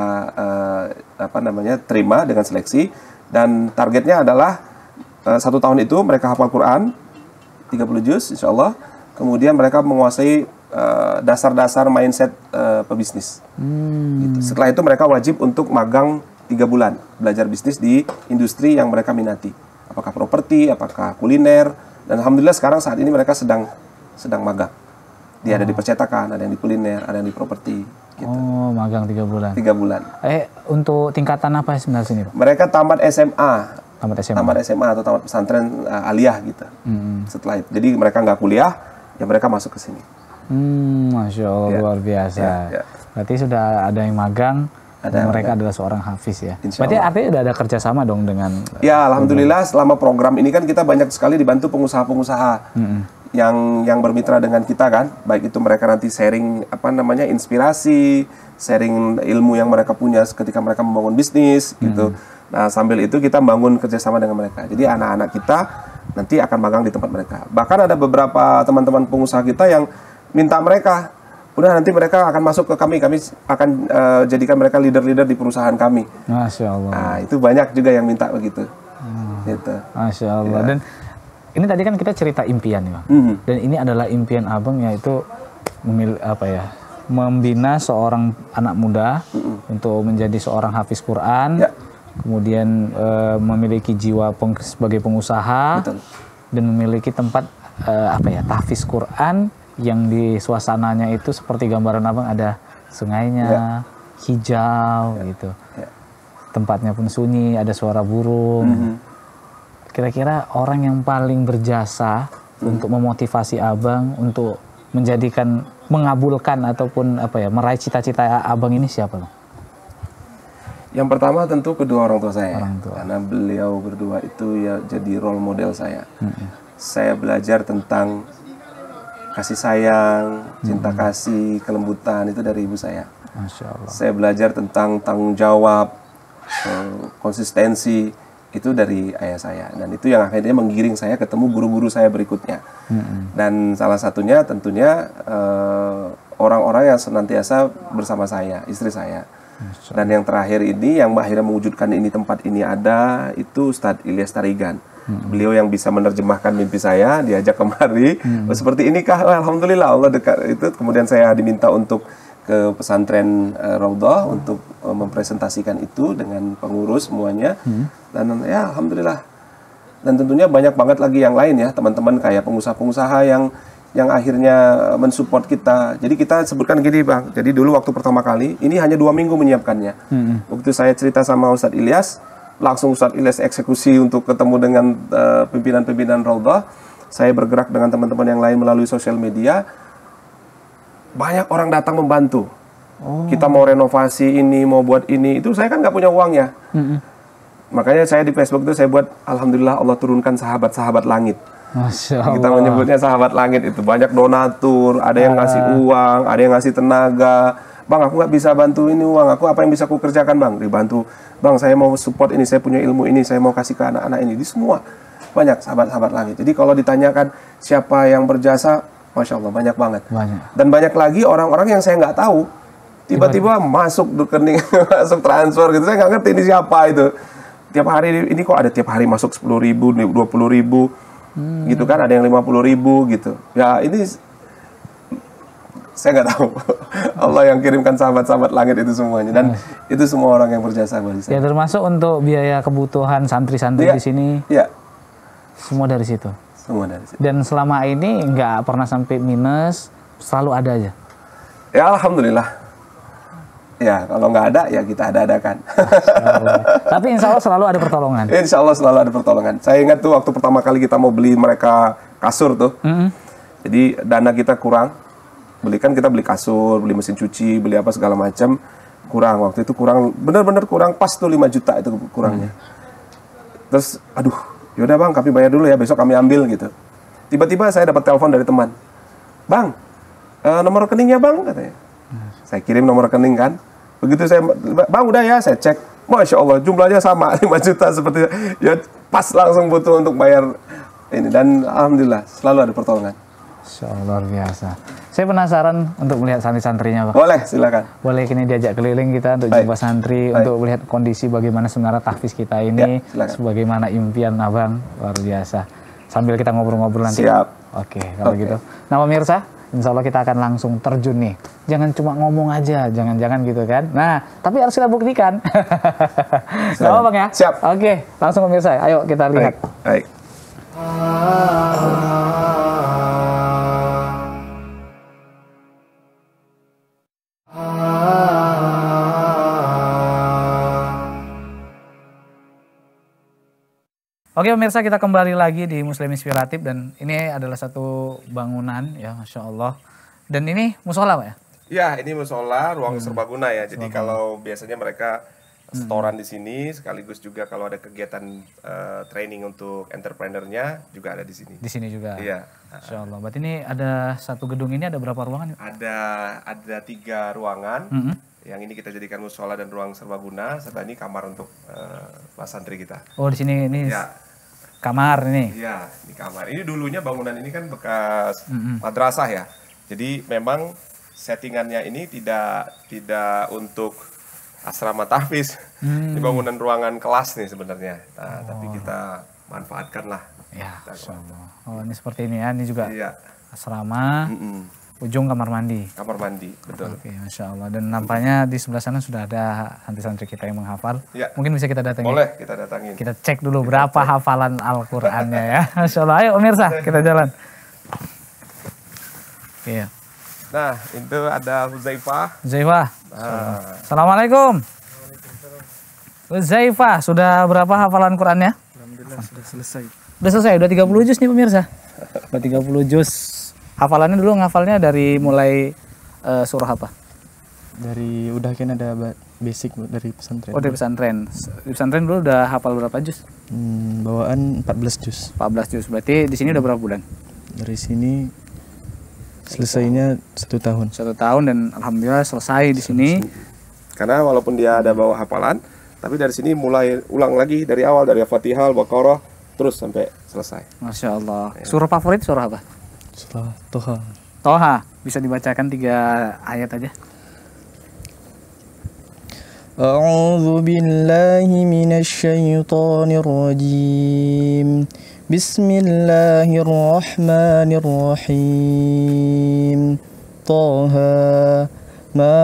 terima dengan seleksi dan targetnya adalah 1 tahun itu mereka hafal Quran 30 juz insya Allah. Kemudian mereka menguasai dasar-dasar mindset pebisnis. Gitu. Setelah itu mereka wajib untuk magang 3 bulan belajar bisnis di industri yang mereka minati. Apakah properti, apakah kuliner. Dan alhamdulillah sekarang saat ini mereka sedang magang. Dia ada di percetakan, ada yang di kuliner, ada yang di properti. Gitu. Oh, magang 3 bulan. 3 bulan. Untuk tingkatan apa sebenarnya sini, Pak? Mereka tamat SMA. Tamat SMA atau tamat pesantren aliyah gitu. Setelah itu, jadi mereka nggak kuliah, ya mereka masuk ke sini. Masya Allah, luar biasa. Berarti sudah ada yang magang, dan mereka adalah seorang hafiz ya. Berarti artinya sudah ada kerjasama dong dengan... Ya, alhamdulillah selama program ini kan kita banyak sekali dibantu pengusaha-pengusaha yang bermitra dengan kita kan. Baik itu mereka nanti sharing inspirasi, sharing ilmu yang mereka punya ketika mereka membangun bisnis gitu. Nah, sambil itu kita bangun kerjasama dengan mereka. Jadi anak-anak kita nanti akan magang di tempat mereka. Bahkan ada beberapa teman-teman pengusaha kita yang minta mereka, udah nanti mereka akan masuk ke kami akan jadikan mereka leader-leader di perusahaan kami. Masya Allah. Nah, itu banyak juga yang minta begitu. Gitu. Masya Allah. Dan ini tadi kan kita cerita impian nih, Bang. Dan ini adalah impian Abang, yaitu membina seorang anak muda untuk menjadi seorang hafiz Quran. Kemudian memiliki jiwa sebagai pengusaha. Betul. Dan memiliki tempat tahfiz Quran yang di suasananya itu seperti gambaran Abang, ada sungainya, hijau gitu. Tempatnya pun sunyi, ada suara burung. Kira-kira orang yang paling berjasa untuk memotivasi Abang untuk mengabulkan ataupun meraih cita-cita Abang ini siapa, Bang? Yang pertama tentu kedua orang tua saya. Karena beliau berdua itu ya jadi role model saya. Saya belajar tentang kasih sayang, cinta kasih, kelembutan itu dari ibu saya. Masya Allah. Saya belajar tentang tanggung jawab, konsistensi itu dari ayah saya. Dan itu yang akhirnya menggiring saya ketemu guru-guru saya berikutnya. Dan salah satunya tentunya orang-orang yang senantiasa bersama saya, istri saya. Dan yang terakhir ini, yang akhirnya mewujudkan tempat ini ada, itu Ustadz Ilyas Tarigan. Beliau yang bisa menerjemahkan mimpi saya, diajak kemari. Seperti inikah, alhamdulillah Allah dekat itu. Kemudian saya diminta untuk ke pesantren Raudhah untuk mempresentasikan itu dengan pengurus semuanya. Dan ya alhamdulillah. Dan tentunya banyak banget lagi yang lain ya, teman-teman kayak pengusaha-pengusaha yang akhirnya mensupport kita. Jadi kita sebutkan gini, Bang. Jadi dulu waktu pertama kali, ini hanya 2 minggu menyiapkannya. Waktu saya cerita sama Ustadz Ilyas, langsung Ustadz Ilyas eksekusi untuk ketemu dengan pimpinan-pimpinan Raudhah. Saya bergerak dengan teman-teman yang lain melalui sosial media. Banyak orang datang membantu. Kita mau renovasi ini, mau buat ini. Itu saya kan nggak punya uangnya. Makanya saya di Facebook itu saya buat, alhamdulillah Allah turunkan sahabat-sahabat langit. Masya Allah. Kita menyebutnya sahabat langit itu. Banyak donatur, ada yang ngasih uang, ada yang ngasih tenaga, Bang, aku nggak bisa bantu ini uang, aku apa yang bisa aku kerjakan bang? Dibantu, bang saya mau support ini, saya punya ilmu ini, saya mau kasih ke anak-anak ini. Di semua banyak sahabat-sahabat langit. Jadi kalau ditanyakan siapa yang berjasa, Masya Allah banyak banget. Dan banyak lagi orang-orang yang saya nggak tahu, tiba-tiba masuk rekening, masuk transfer gitu, saya nggak ngerti ini siapa itu. Tiap hari ini kok ada tiap hari masuk 10.000, 20.000, gitu kan, ada yang 50.000 gitu. Ya ini saya nggak tahu. Allah yang kirimkan sahabat-sahabat langit itu semuanya, dan itu semua orang yang berjasa bagi saya. Ya termasuk untuk biaya kebutuhan santri-santri di sini. Iya. Semua dari situ. Semua dari situ. Dan selama ini nggak pernah sampai minus, selalu ada aja. Ya alhamdulillah. Ya, kalau nggak ada, ya kita ada-adakan. Tapi insya Allah selalu ada pertolongan. Insya Allah selalu ada pertolongan. Saya ingat tuh waktu pertama kali kita mau beli mereka kasur tuh. Jadi dana kita kurang. Kita beli kasur, beli mesin cuci, beli apa segala macam. Kurang, waktu itu kurang, benar-benar kurang, pas tuh 5 juta itu kurangnya. Terus, aduh, yaudah bang, kami bayar dulu ya, besok kami ambil gitu. Tiba-tiba saya dapat telepon dari teman. Bang, nomor rekeningnya bang, katanya. Saya kirim nomor rekening kan. Begitu saya, bang udah ya, saya cek. Masya Allah, jumlahnya sama, 5 juta seperti ya, pas langsung butuh untuk bayar ini. Dan alhamdulillah, selalu ada pertolongan. Masya Allah, luar biasa. Saya penasaran untuk melihat santri-santrinya, Pak. Boleh, silakan. Boleh kini diajak keliling kita untuk jumpa santri, untuk melihat kondisi bagaimana sebenarnya tahfiz kita ini, sebagaimana impian abang, luar biasa. Sambil kita ngobrol-ngobrol nanti. Siap. Oke, kalau gitu. Nah, pemirsa, insya Allah kita akan langsung terjun nih. Jangan cuma ngomong aja, jangan-jangan gitu kan. Nah, tapi harus kita buktikan. Gak apa bang ya? Siap. Oke, langsung pemirsa, ayo kita lihat. Baik. Oke pemirsa, kita kembali lagi di Muslim Inspiratif, dan ini adalah satu bangunan ya, Masya Allah. Dan ini musola Pak ya? Ya, ini musola, ruang serbaguna ya. Jadi kalau biasanya mereka setoran di sini, sekaligus juga kalau ada kegiatan training untuk entrepreneurnya juga ada di sini. Di sini juga? Iya. Masya Allah. Berarti ini ada satu gedung ini ada berapa ruangan? Ada 3 ruangan. Yang ini kita jadikan musola dan ruang serbaguna, serta ini kamar untuk para santri kita. Oh, di sini ini ya. Kamar ini? Iya, ini kamar. Ini dulunya bangunan ini kan bekas madrasah ya. Jadi memang settingannya ini tidak untuk asrama tahfiz. Ini bangunan ruangan kelas nih sebenarnya. Nah, tapi kita manfaatkan lah. Ya, Masya Allah. Oh, ini seperti ini ya. Ini juga asrama. Ujung kamar mandi. Kamar mandi, betul. Oke, Masya Allah. Dan nampaknya di sebelah sana sudah ada santri-santri kita yang menghafal. Ya. Mungkin bisa kita datangi. Boleh, kita datangin. Kita cek dulu berapa hafalan Al-Qur'annya ya. Masya Allah. Ayo pemirsa, kita jalan. Iya. Nah, itu ada Huzaifah. Huzaifah. Assalamualaikum. Huzaifah, sudah berapa hafalan Qur'annya? Alhamdulillah sudah selesai. Udah selesai, udah 30 juz nih pemirsa. Udah 30 juz. Hafalannya dulu ngafalnya dari mulai surah apa? Udah kan ada basic dari pesantren. Oh, dari pesantren. Di pesantren dulu udah hafal berapa juz? Bawaan 14 juz. 14 juz. Berarti di sini udah berapa bulan? Dari sini selesainya 1 tahun. 1 tahun, dan alhamdulillah selesai di sini. Karena walaupun dia ada bawa hafalan, tapi dari sini mulai ulang lagi dari awal, dari Al-Fatihah, Al-Baqarah, terus sampai selesai. Masya Allah. Surah favorit surah apa? Surah Toha. Toha. Bisa dibacakan 3 ayat aja. A'udzu billahi minasy syaithanir rajim. Bismillahirrahmanirrahim. Toha ma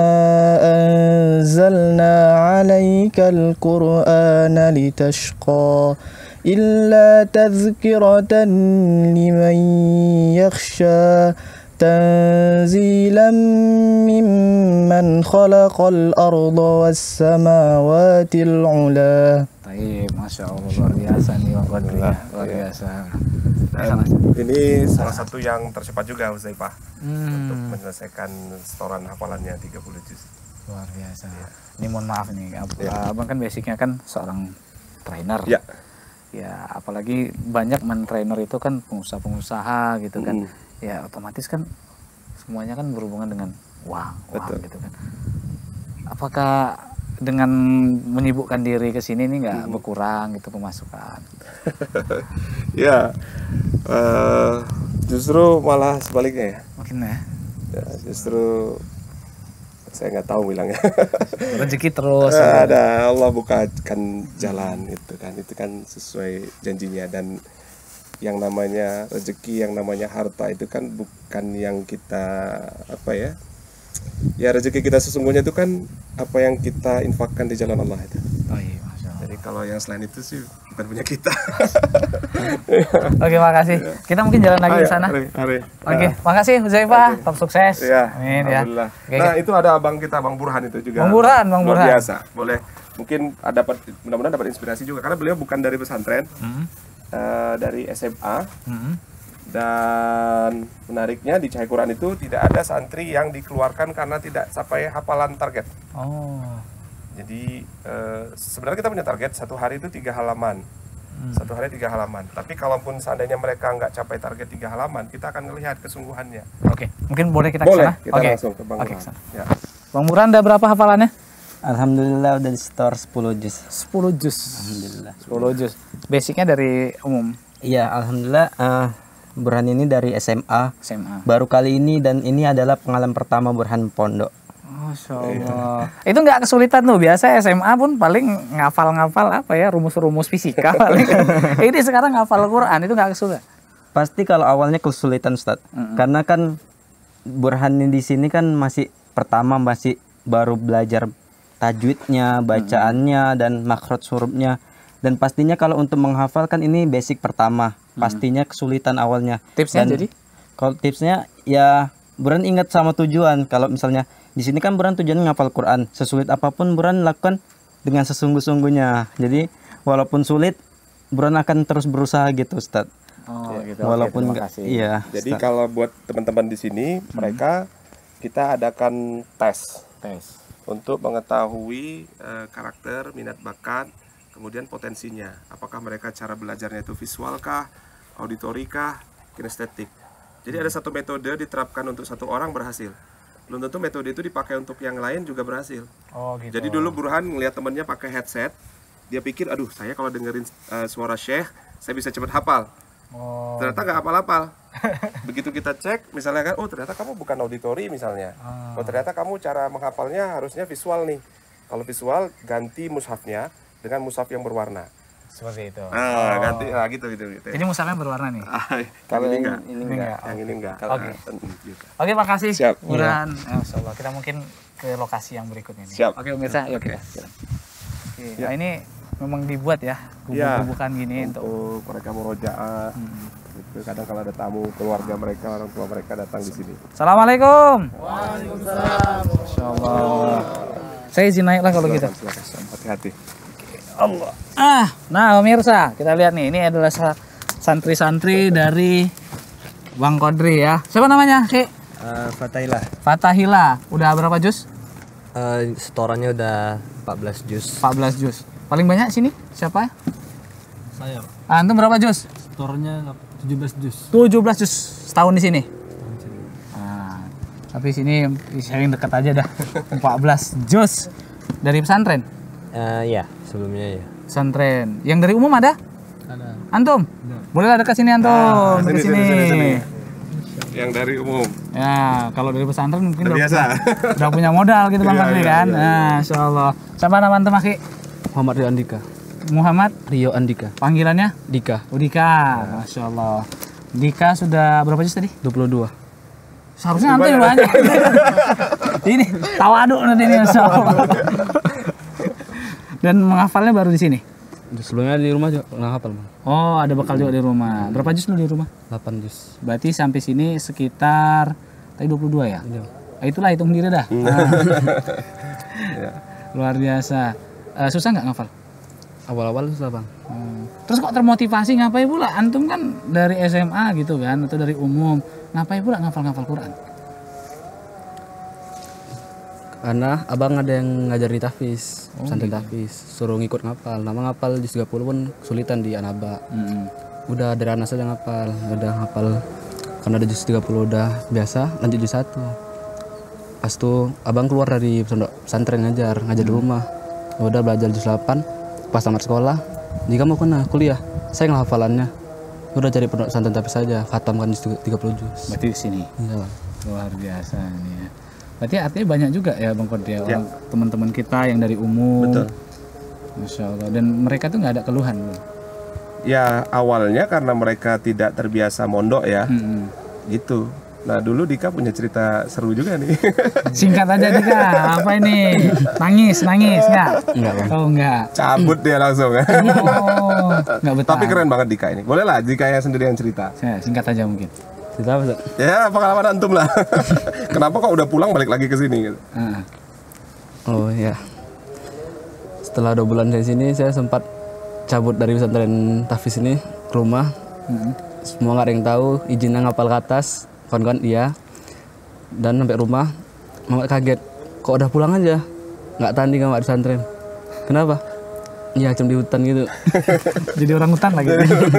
anzalna 'alaikal qur'ana litashqa illa tadhkiratan liman yakhsha tanzilan mimman khalaqal arda was samawatil ula. Baik, Masya Allah, luar biasa nih Bang Qadri. Luar biasa. Ini salah satu yang tercepat juga Huzaifah untuk menyelesaikan setoran hafalannya 30 juz. Luar biasa. Ini mohon maaf nih, Abang kan basicnya kan seorang trainer. Ya. Ya, apalagi banyak trainer itu kan pengusaha-pengusaha gitu kan. Ya, otomatis kan semuanya kan berhubungan dengan uang Betul. gitu kan. Apakah dengan menyibukkan diri ke sini ini nggak berkurang gitu pemasukan? Ya, justru malah sebaliknya ya. Mungkin ya. Ya, justru saya nggak tahu bilangnya. Rezeki terus. Ada Allah bukakan jalan itu kan sesuai janjinya. Dan yang namanya rezeki, yang namanya harta itu kan bukan yang kita apa ya? Ya rezeki kita sesungguhnya itu kan apa yang kita infakkan di jalan Allah itu. Oh iya, Masya Allah. Jadi kalau yang selain itu sih bukan punya kita. Oke, makasih. Kita mungkin jalan lagi ke sana. Hari. Oke, makasih Huzaifah. Tetap sukses. Iya. Amin ya. Alhamdulillah. Oke, Nah, itu ada abang kita, Bang Burhan itu juga. Bang Burhan. Luar biasa. Boleh mungkin dapat, mudah-mudahan dapat inspirasi juga karena beliau bukan dari pesantren, dari SMA. Dan menariknya di Cahaya Quran itu tidak ada santri yang dikeluarkan karena tidak sampai hafalan target. Oh. Jadi sebenarnya kita punya target satu hari itu 3 halaman. Satu hari 3 halaman. Tapi kalaupun seandainya mereka nggak capai target 3 halaman, kita akan melihat kesungguhannya. Oke, mungkin boleh kita ke Boleh, sana? kita Oke. langsung ke Bang Oke, Burhan. ke sana. Ya. Bang Burhan ada berapa hafalannya? Alhamdulillah udah di store 10 juz. 10 juz. Alhamdulillah. 10 juz. Basicnya dari umum Iya, alhamdulillah Burhan ini dari SMA. SMA. Baru kali ini dan ini adalah pengalaman pertama Burhan pondok. Masya Allah. Itu nggak kesulitan tuh. Biasa SMA pun paling ngafal-ngafal apa ya, rumus-rumus fisika paling. Ini sekarang ngafal Quran itu nggak kesulitan. Pasti kalau awalnya kesulitan Ustaz. Karena kan Burhan ini di sini kan masih pertama, masih baru belajar tajwidnya, bacaannya dan makhraj hurufnya. Dan pastinya kalau untuk menghafal kan ini basic pertama. Pastinya kesulitan awalnya. Tipsnya Dan jadi? kalau tipsnya ya Burhan ingat sama tujuan. Kalau misalnya di sini kan Burhan tujuannya ngafal Quran. Sesulit apapun Burhan lakukan dengan sesungguh-sungguhnya. Jadi walaupun sulit Burhan akan terus berusaha gitu Ustaz. Oh gitu. Walaupun Oke, terima enggak kasih. iya. Jadi Ustaz. kalau buat teman-teman di sini, mereka kita adakan tes Tes. untuk mengetahui karakter, minat bakat, kemudian potensinya. Apakah mereka cara belajarnya itu visualkah, auditorikah, kinestetik. Jadi ada satu metode diterapkan untuk satu orang berhasil. Belum tentu metode itu dipakai untuk yang lain juga berhasil. Oh gitu. Jadi dulu Burhan ngelihat temannya pakai headset, dia pikir, aduh saya kalau dengerin suara Syekh, saya bisa cepat hafal. Oh. Ternyata nggak hafal-hafal. Begitu kita cek, misalnya kan, oh ternyata kamu bukan auditori misalnya. Oh ternyata kamu cara menghafalnya harusnya visual nih. Kalau visual, ganti mushafnya dengan mushaf yang berwarna. Seperti itu. Ganti, gitu. Jadi musafnya berwarna nih. Kalau ini enggak, ini enggak. yang ini enggak. Oke. Gitu. Oke, makasih. Siap. Burhan. Masya Allah. Kita mungkin ke lokasi yang berikutnya nih. Siap. Oke, pemirsa, yuk kita. Oke. Nah, ini memang dibuat ya, Ya. gubuk-gubukan gini untuk Untuk mereka murojaah, gitu. Kadang kalau ada tamu keluarga mereka, orang tua mereka datang di sini. Assalamualaikum. Waalaikumsalam. Masya Allah. Saya izin naik lah kalau gitu. Silakan. Hati-hati. Allah. Nah pemirsa, kita lihat nih, ini adalah santri-santri dari Bang Kodri ya. Siapa namanya, Ki? Fatailah. Fatahila. Udah berapa juz? Setorannya udah 14 juz. 14 juz. Paling banyak sini siapa? Saya. Antum berapa juz? Setorannya 17 juz. 17 juz setahun di sini. Tapi sini sharing dekat aja dah. 14 juz dari pesantren. Ya, sebelumnya ya. Pesantren. Yang dari umum ada? Ada. Antum? Bolehlah dekat sini antum. Dekat sini. Yang dari umum. Ya, kalau dari pesantren mungkin Udah biasa. udah punya modal gitu Bang Iya, Kodri iya, kan. iya, Nah, insyaallah. Siapa nama antum, Aki? Muhammad Rio Andika. Muhammad, Rio Andika. panggilannya? Dika. Dika. Masya Allah. Dika sudah berapa juz tadi? 22. Seharusnya antum yang banyak. Ini tawaduk nanti ini Masya Allah. Dan menghafalnya baru di sini. Sebelumnya di rumah juga nggak hafal, Bang. Oh, ada bekal juga di rumah. Berapa juz lu di rumah? 8 juz. Berarti sampai sini sekitar tadi 22 ya? Iya. Itulah hitung sendiri dah. Luar biasa. Susah nggak ngafal? Awal-awal susah, Bang. Terus kok termotivasi ngapain pula? Antum kan dari SMA gitu kan atau dari umum. Ngapain pula ngafal-ngafal Quran? Karena abang ada yang ngajar di tahfiz, pesantren tahfiz, suruh ngikut ngapal. Nama ngapal di 30 pun kesulitan di Anaba. Udah dari anak saja ngapal, udah ngapal Karena ada juz 30 udah biasa, lanjut juz 1. Pas itu abang keluar dari pesantren ngajar di rumah. Udah belajar juz 8, pas tamat sekolah, jika mau kena kuliah, saya hafalannya. Udah cari pondok pesantren tapi saja, khatamkan juz 30 juz. Berarti di sini. Iya, Bang. Luar biasa nih ya. Berarti artinya banyak juga ya Bang Kodri, orang teman-teman kita yang dari umum. Betul. Masya Allah. Dan mereka tuh nggak ada keluhan. Bang. Ya awalnya karena mereka tidak terbiasa mondok ya, gitu. Nah dulu Dika punya cerita seru juga nih. Singkat aja Dika, apa ini? Nangis nggak? Enggak, Bang. Oh enggak. Cabut dia langsung. Oh, nggak betah. Tapi keren banget Dika ini. Boleh lah Dika yang sendiri yang cerita. Singkat aja mungkin. Cerita apa, Ustaz? Ya pengalaman antum lah. Kenapa kok udah pulang balik lagi ke sini? Gitu? Ah. Oh ya. Setelah 2 bulan dari sini saya sempat cabut dari pesantren tahfiz ini ke rumah. Semua nggak ada yang tahu, izinnya ngapal ke atas, kawan-kawan iya. Dan sampai rumah, mama kaget, kok udah pulang aja? Nggak tanding sama di pesantren. Kenapa? Iya, cuma di hutan gitu. Jadi orang hutan lagi.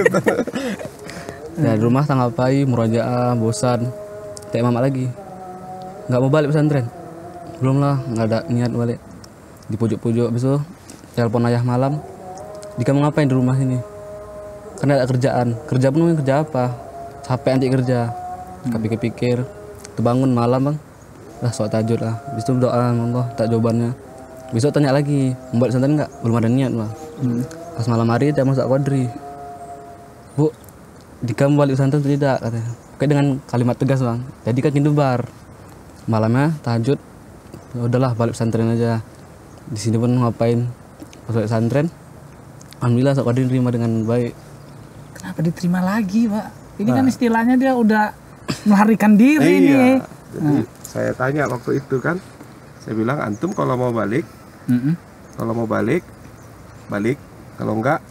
Ya di rumah tanggal pai, murojaah, bosan. Kayak mama lagi. Nggak mau balik pesantren. Belum lah, nggak ada niat balik. Di pojok-pojok, habis itu telepon ayah malam. Dika mau ngapain di rumah ini? Karena ada kerjaan. Kerja pun kerja apa? Capek nanti kerja. Pikir-pikir. Terbangun malam bang. Lah sholat tahajud lah. Habis itu doa Allah tak jawabannya. Besok tanya lagi. Mau balik pesantren nggak? Belum ada niat bang. Pas malam hari dia masuk Kodri. Bu, Dika mau balik pesantren atau tidak? Katanya. Kayak dengan kalimat tegas bang. Jadi kan kindu bar. Malamnya tahajud. Ya udahlah balik pesantren aja. Di sini pun ngapain? Pas balik pesantren. Alhamdulillah Sok Kodri diterima dengan baik. Kenapa diterima lagi, Pak? Ini kan istilahnya dia udah melarikan diri nih. Jadi saya tanya waktu itu kan, saya bilang antum kalau mau balik, kalau mau balik, kalau enggak.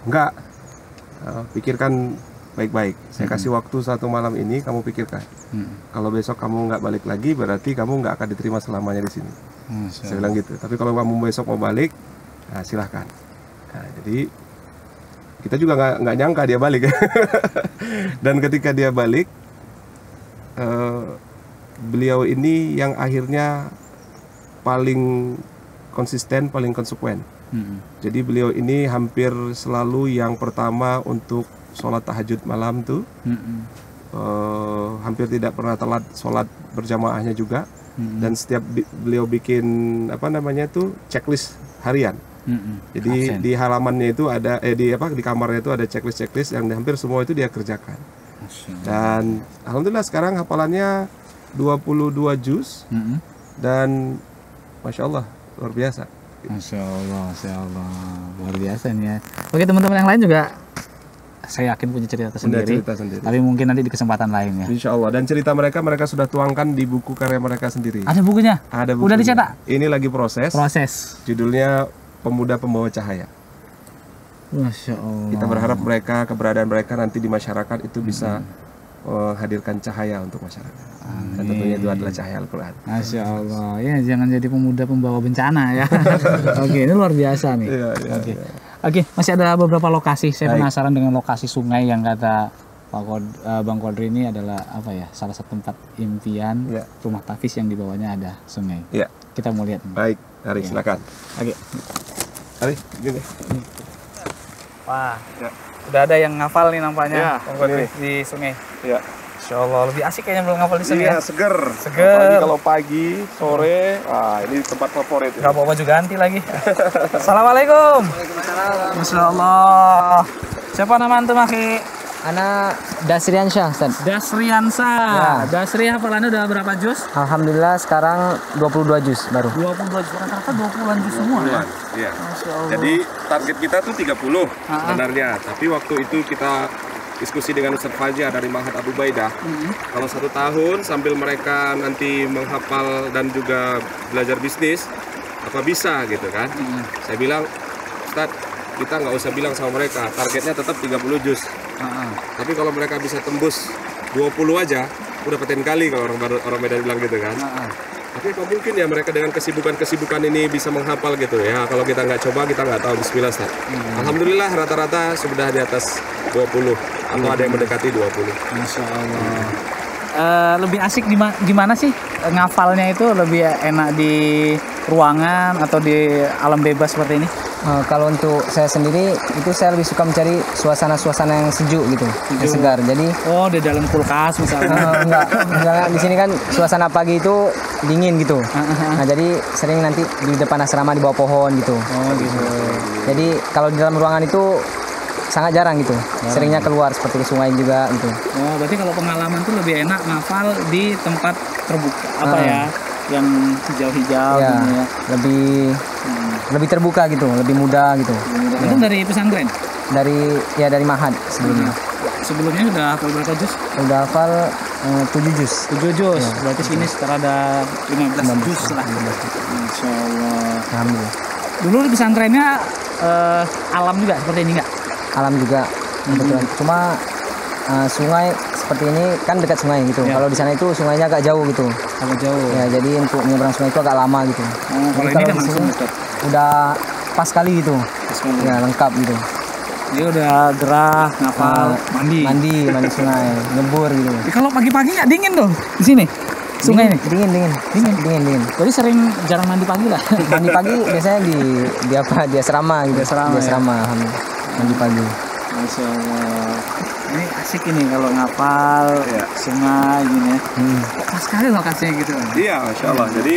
Pikirkan baik-baik. Saya kasih waktu 1 malam ini, kamu pikirkan. Kalau besok kamu nggak balik lagi, berarti kamu nggak akan diterima selamanya di sini. Saya bilang gitu. Tapi kalau kamu besok mau balik, nah silahkan. Nah, jadi kita juga nggak nyangka dia balik. Dan ketika dia balik, beliau ini yang akhirnya paling konsisten, paling konsekuen. Jadi beliau ini hampir selalu yang pertama untuk sholat tahajud malam tuh. Hampir tidak pernah telat sholat berjamaahnya juga. Dan setiap beliau bikin checklist harian. Jadi di halamannya itu ada di kamarnya itu ada checklist yang hampir semua itu dia kerjakan. Dan alhamdulillah sekarang hafalannya 22 juz dan Masya Allah luar biasa. Masya Allah luar biasa nih ya. Oke teman-teman yang lain juga saya yakin punya cerita tersendiri. Tapi mungkin nanti di kesempatan lain ya. Insya Allah. Dan cerita mereka sudah tuangkan di buku karya mereka sendiri. Ada bukunya? Ada bukunya. Udah dicetak? Ini lagi proses. Judulnya Pemuda Pembawa Cahaya. Masya Allah. Kita berharap keberadaan mereka nanti di masyarakat itu bisa menghadirkan cahaya untuk masyarakat. Dan tentunya itu adalah cahaya Al-Quran. Masya Allah. Ya jangan jadi pemuda pembawa bencana ya. Oke, ini luar biasa nih. Oke, masih ada beberapa lokasi. Saya penasaran dengan lokasi sungai yang kata Bang Kodri ini adalah salah satu tempat impian rumah tahfiz yang di bawahnya ada sungai. Iya. Kita mau lihat. Baik, Ari silakan. Oke. Ari, gini. Wah, udah ada yang ngafal nih nampaknya Bang Kodri di sungai. Iya. Insya Allah lebih asik kayaknya belum ngafal di sungai. Iya, seger. Seger. Kalau pagi, sore, ini tempat favorit. Gak bawa baju ganti lagi. Assalamualaikum. Waalaikumsalam. Masya Allah. Siapa nama antum akhi? Anak Dasriansyah, Ustaz. Dasriansyah. Dasri hafalannya udah berapa juz? Alhamdulillah sekarang 22 juz baru. 22 juz. Rata-rata 20-an juz semua ya? Iya. Masya Allah. Jadi target kita tuh 30 sebenarnya. Tapi waktu itu kita diskusi dengan Ustaz Fajar dari Ma'had Abu Baidah. Kalau 1 tahun sambil mereka nanti menghafal dan juga belajar bisnis, apa bisa gitu kan? Saya bilang, Ustaz, kita nggak usah bilang sama mereka, targetnya tetap 30 juz. Tapi kalau mereka bisa tembus 20 aja, udah paten kali kalau orang Medan bilang gitu kan. Tapi apa mungkin ya mereka dengan kesibukan ini bisa menghafal gitu ya. Kalau kita nggak coba, kita nggak tahu. Bismillah, Ustaz. Alhamdulillah rata-rata sudah di atas 20. atau ada yang mendekati 20. Masya Allah. Lebih asik gimana sih ngafalnya itu? Lebih enak di ruangan atau di alam bebas seperti ini? Kalau untuk saya sendiri itu saya lebih suka mencari suasana-suasana yang sejuk gitu, yang segar. Jadi Oh, di dalam kulkas misalnya. enggak di sini kan suasana pagi itu dingin gitu. Nah, jadi sering nanti di depan asrama di bawah pohon gitu. Oh gitu. Jadi kalau di dalam ruangan itu sangat jarang gitu. Seringnya keluar seperti ke sungai juga gitu. Oh, berarti kalau pengalaman tuh lebih enak ngafal di tempat terbuka apa ya? Yang hijau-hijau Ya, gitu ya. lebih terbuka gitu, lebih mudah gitu. Itu dari pesantren. Dari Mahad sebelumnya. Sebelumnya udah hafal berapa juz? Udah hafal 7 juz. 7 juz. Berarti sini sekitar ada 15 juz lah. Masya Allah. Alhamdulillah. Dulu di pesantrennya alam juga seperti ini nggak? Alam juga kebetulan. Cuma sungai seperti ini kan dekat sungai gitu. Ya. Kalau di sana itu sungainya agak jauh gitu. Agak jauh. Ya, jadi untuk menyeberang sungai itu agak lama gitu. Oh, kalau Jadi ini kan di langsung sini dekat. udah pas kali gitu. Ya, lengkap gitu. Dia udah gerah, ngafal, mandi. Mandi sungai, nyebur gitu. Kalau pagi-pagi nggak dingin dong di sini? Sungai ini? Dingin. Jadi sering jarang mandi pagi lah. Mandi pagi biasanya di asrama gitu. Di asrama, ya. Alhamdulillah. Mandi pagi. Masya Allah. Ini asik ini kalau ngapal sungai gini ya. Kok pas sekali lokasinya gitu. Iya, Masya Allah. Jadi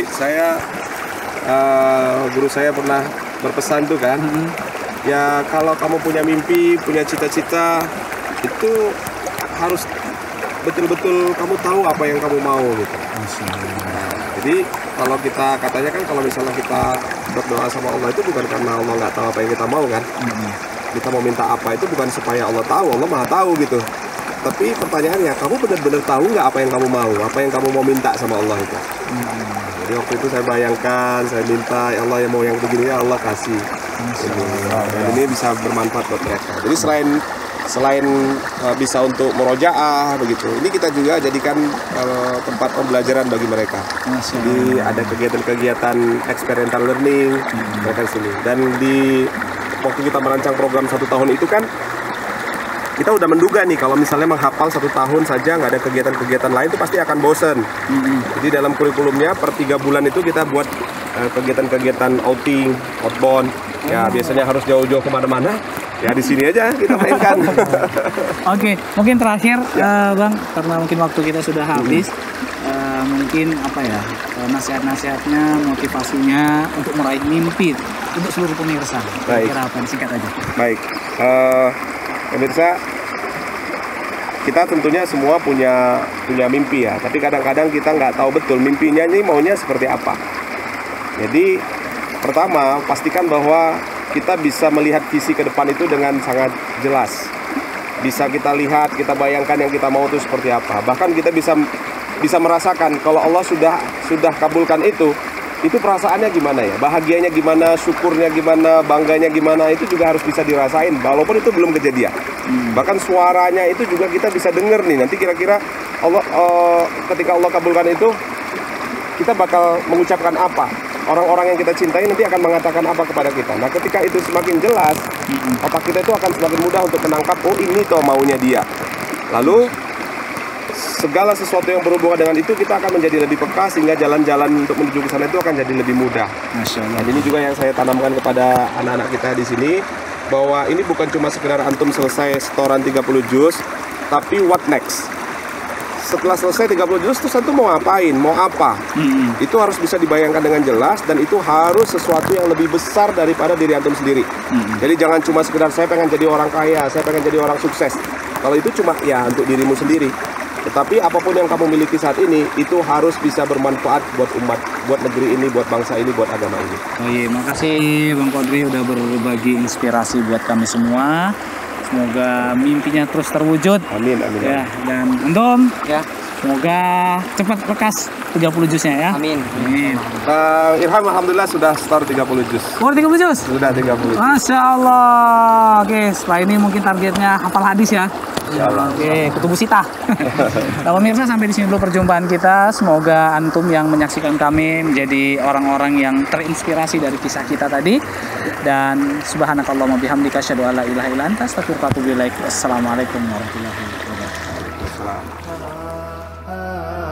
guru saya pernah berpesan tuh kan, ya kalau kamu punya mimpi, punya cita-cita, itu harus betul-betul kamu tahu apa yang kamu mau gitu. Jadi kalau kita katanya kan kalau misalnya kita berdoa sama Allah itu bukan karena Allah nggak tahu apa yang kita mau kan. Kita mau minta apa itu bukan supaya Allah tahu, Allah maha tahu gitu. Tapi pertanyaannya, kamu benar-benar tahu nggak apa yang kamu mau, apa yang kamu mau minta sama Allah itu? Jadi waktu itu saya bayangkan, saya minta, ya Allah yang mau yang begini ya Allah kasih. Dan ini bisa bermanfaat buat mereka. Jadi selain bisa untuk murojaah begitu, ini kita juga jadikan tempat pembelajaran bagi mereka. Jadi ada kegiatan-kegiatan experiential learning mereka di sini. Dan waktu kita merancang program 1 tahun itu kan kita udah menduga nih kalau misalnya menghafal 1 tahun saja nggak ada kegiatan-kegiatan lain itu pasti akan bosen. Jadi dalam kurikulumnya per 3 bulan itu kita buat kegiatan-kegiatan outing, outbound. Ya biasanya harus jauh-jauh kemana-mana. Ya di sini aja kita mainkan. Oke, mungkin terakhir Bang, karena mungkin waktu kita sudah habis, mungkin apa ya nasihat-nasihatnya, motivasinya untuk meraih mimpi untuk seluruh pemirsa. Baik. Kira apa? Singkat aja. Baik, pemirsa, kita tentunya semua punya mimpi ya. Tapi kadang-kadang kita nggak tahu betul mimpinya ini maunya seperti apa. Jadi pertama pastikan bahwa kita bisa melihat visi ke depan itu dengan sangat jelas. Bisa kita lihat, kita bayangkan yang kita mau itu seperti apa. Bahkan kita bisa merasakan kalau Allah sudah kabulkan itu perasaannya gimana ya? Bahagianya gimana, syukurnya gimana, bangganya gimana, itu juga harus bisa dirasain walaupun itu belum kejadian. Bahkan suaranya itu juga kita bisa dengar nih. Nanti kira-kira Allah ketika Allah kabulkan itu kita bakal mengucapkan apa? Orang-orang yang kita cintai nanti akan mengatakan apa kepada kita. Nah, ketika itu semakin jelas, otak kita itu akan semakin mudah untuk menangkap, oh ini toh maunya dia. Lalu segala sesuatu yang berhubungan dengan itu kita akan menjadi lebih peka sehingga jalan-jalan untuk menuju ke sana itu akan jadi lebih mudah. Masya Allah. Nah, ini juga yang saya tanamkan kepada anak-anak kita di sini, bahwa ini bukan cuma sekedar antum selesai setoran 30 juz, tapi what next? Setelah selesai 30 juz terus antum mau ngapain, mau apa? Itu harus bisa dibayangkan dengan jelas dan itu harus sesuatu yang lebih besar daripada diri antum sendiri. Jadi jangan cuma sekedar saya pengen jadi orang kaya, saya pengen jadi orang sukses. Kalau itu cuma ya untuk dirimu sendiri. Tetapi apapun yang kamu miliki saat ini itu harus bisa bermanfaat buat umat, buat negeri ini, buat bangsa ini, buat agama ini. Oh iya, makasih Bang Qadri udah berbagi inspirasi buat kami semua. Semoga mimpinya terus terwujud. Amin, amin. Ya, dan Antum Ya. semoga cepat lekas 30 jusnya ya. Amin. Amin. Irham alhamdulillah sudah store 30 juz. Oh, 30 juz. Sudah 30 juz. Masya Allah. Oke, setelah ini mungkin targetnya hafal hadis ya. Oke, Kutubu Sitah. Nah, pemirsa, sampai di sini dulu perjumpaan kita. Semoga antum yang menyaksikan kami menjadi orang-orang yang terinspirasi dari kisah kita tadi. Dan subhanakallahumma bihamdika asyhadu an la ilaha illa anta astaghfiruka wa atubu ilaik. Wassalamualaikum warahmatullahi wabarakatuh.